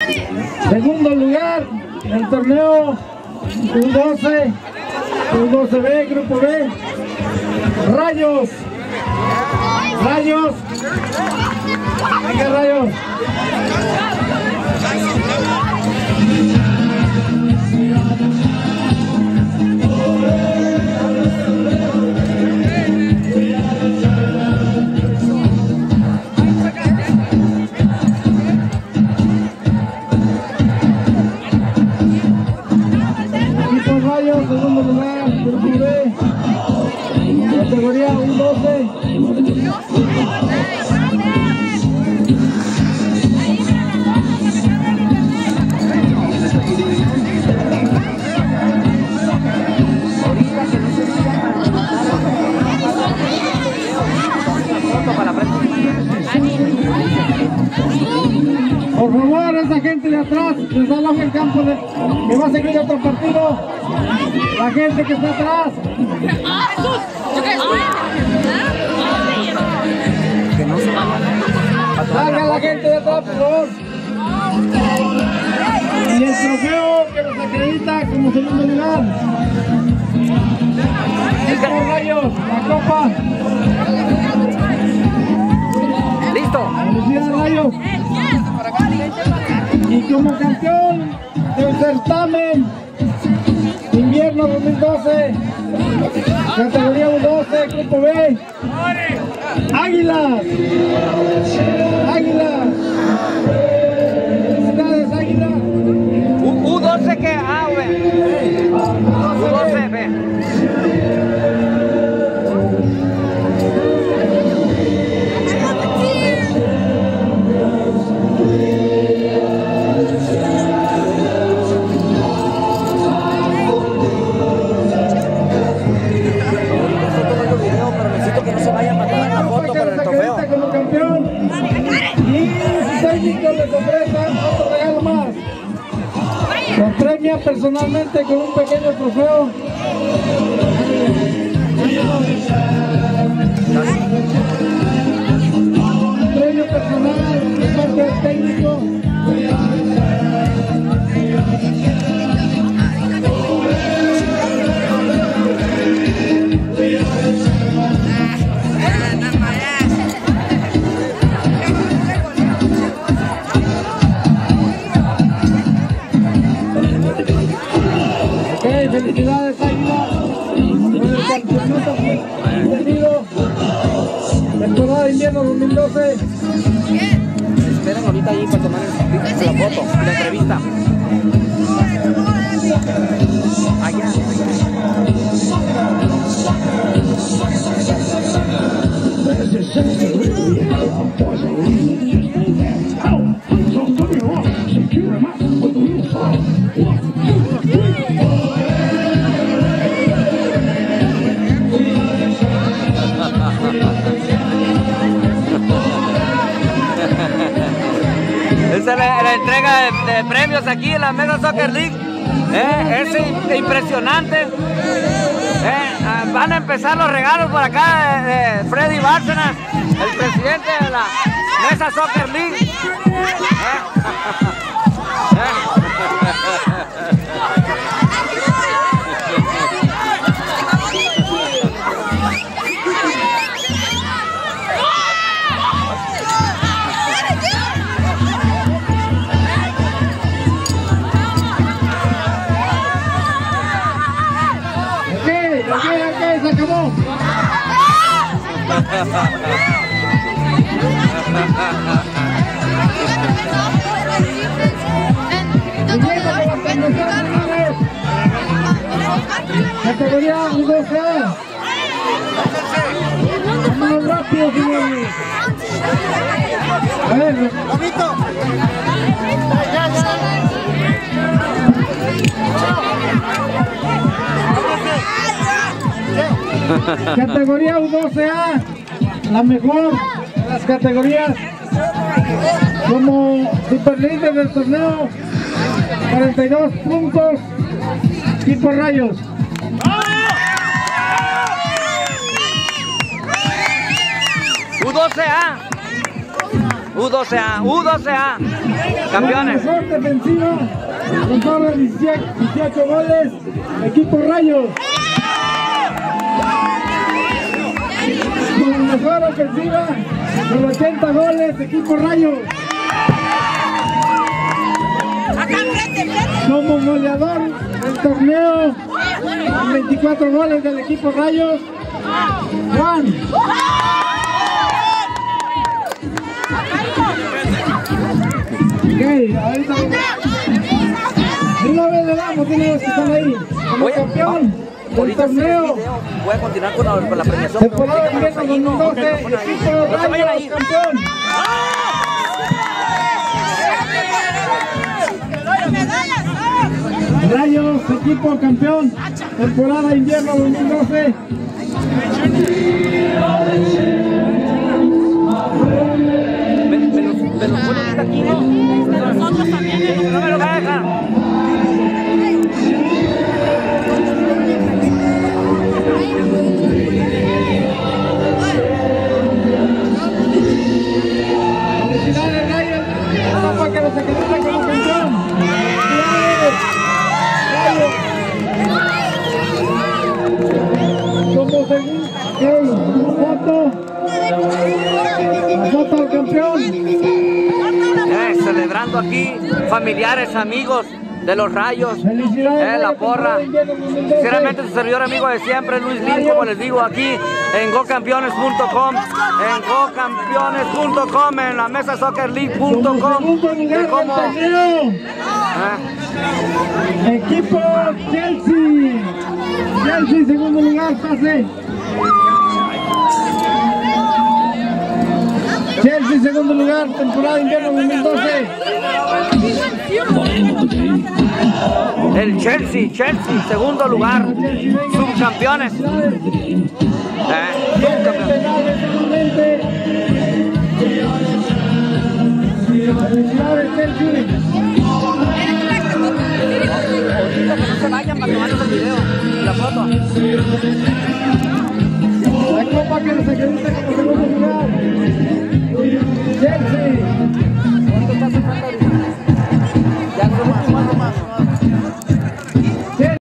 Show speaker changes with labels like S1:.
S1: Segundo lugar en el torneo U12, U12B, Grupo B, Rayos. Venga, Rayos. Rayos, segundo lugar, Grupo B, categoría U12. Por favor, esa gente de atrás, desaloja el campo que va a seguir otro partido. La gente que está atrás. Salga la gente de atrás, por favor. Y el trofeo que nos acredita como segundo lugar. Estos Rayos, la copa.
S2: Listo.
S1: Felicidades, Rayos. Y como campeón del certamen invierno 2012, categoría U12, Grupo B, Águilas. Felicidades, Águilas.
S2: U12 que U12 B.
S1: Como campeón y su técnico le ofrece otro regalo más. Lo premia personalmente con un pequeño trofeo. Premio personal de parte del técnico. Felicidades, Águila, por el campeonato obtenido, temporada de invierno 2012.
S2: Esperen ahorita ahí para tomar la foto, la entrevista. Allá. Esta es la entrega de premios aquí en la Mega Soccer League. Es impresionante. Van a empezar los regalos por acá de Freddy Bárcenas, el presidente de la Mesa Soccer League.
S1: Ok, se acabó. Categoría U12. Vamos rápido, señores. A ver, categoría U12A, la mejor de las categorías, como superlíder del torneo, 42 puntos, tipo Rayos.
S2: U12A. U12A, U12A, campeones.
S1: La mejor defensiva, con solo 18 goles, equipo Rayos. Con la mejor ofensiva, con 80 goles, equipo Rayos. Como goleador del torneo, con 24 goles del equipo Rayos, Juan. Ok, ahorita una vez le damos, tiene que estar ahí como campeón del torneo.
S2: Voy a continuar con la premiación.
S1: Temporada de invierno 2012, equipo Rayos campeón. Rayos, equipo campeón, temporada de invierno 2012.
S2: ¿Me los ponen aquí? Nosotros también. No me lo dejan.
S1: Felicidades, Rayos, para que los acrediten como campeón. Como segundo, foto al campeón.
S2: Celebrando aquí, familiares, amigos de los Rayos, la porra. Sinceramente su servidor amigo de siempre, Luis Lin, como les digo aquí en gocampeones.com, en la mesa soccerleague.com.
S1: Equipo Chelsea. Chelsea, segundo lugar, pase. Chelsea, segundo lugar, temporada de invierno 2012.
S2: El Chelsea, segundo lugar, subcampeones. No se vayan para tomarnos el video, la foto.
S1: La copa que nos acredita.